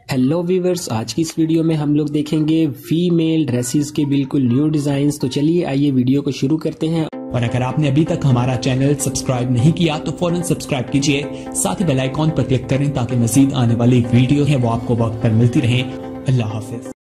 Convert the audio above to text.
Hello viewers, आज की इस वीडियो में हम लोग देखेंगे फीमेल ड्रेसेस के बिल्कुल न्यू डिजाइन्स। तो चलिए आइए वीडियो को शुरू करते हैं। और अगर आपने अभी तक हमारा चैनल सब्सक्राइब नहीं किया तो फौरन सब्सक्राइब कीजिए, साथ ही बेल आइकॉन पर क्लिक करें ताकि मजीद आने वाली वीडियो है वो आपको वक्त पर मिलती रहे। अल्लाह हाफिज।